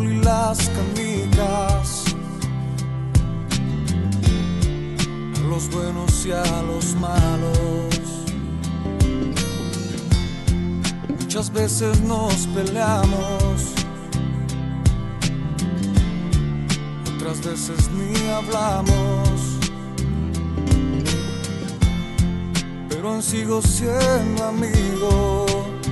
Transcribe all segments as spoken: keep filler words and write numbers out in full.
sol y las canicas, a los buenos y a los malos. Muchas veces nos peleamos, otras veces ni hablamos, pero aún sigo siendo amigo,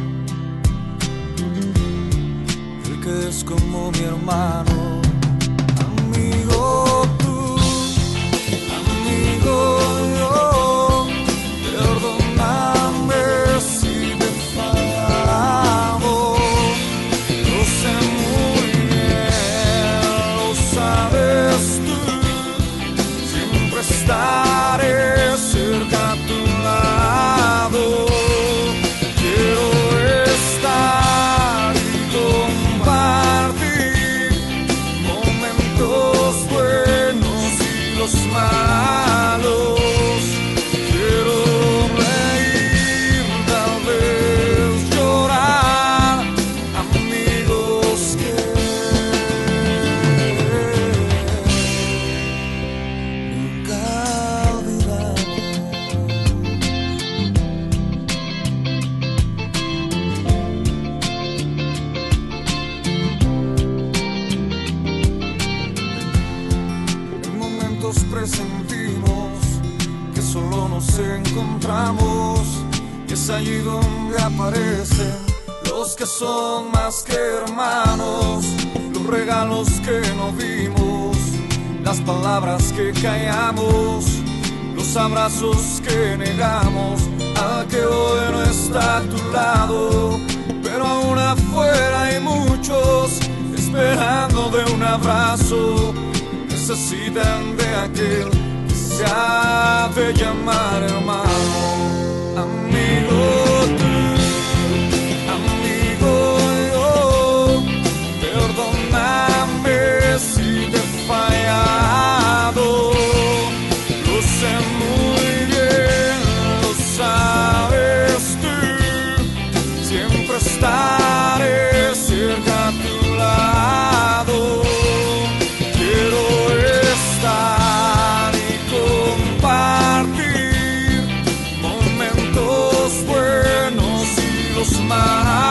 el que es como mi hermano. Amigo tú, amigo yo, perdóname si te he fallado. Lo sé muy bien, lo sabes tú, siempre estaré cerca a tu lado. Quiero estar y compartir momentos buenos y los malos. Quiero reír, tal vez llorar, amigos que nunca olvidamos. En momentos presentimos que solo nos encontramos, y es allí donde aparecen los que son más que hermanos, los regalos que no vimos, las palabras que callamos, los abrazos que negamos, al que hoy no está a tu lado, pero aún afuera hay muchos esperando de un abrazo. Necesitan de aquel que se ha de llamar hermano. Amigo tú, amigo yo, perdóname si te he fallado. Lo sé muy bien, lo sabes tú, siempre estaré cerca a tu lado. Quiero estar y compartir momentos buenos y los malos.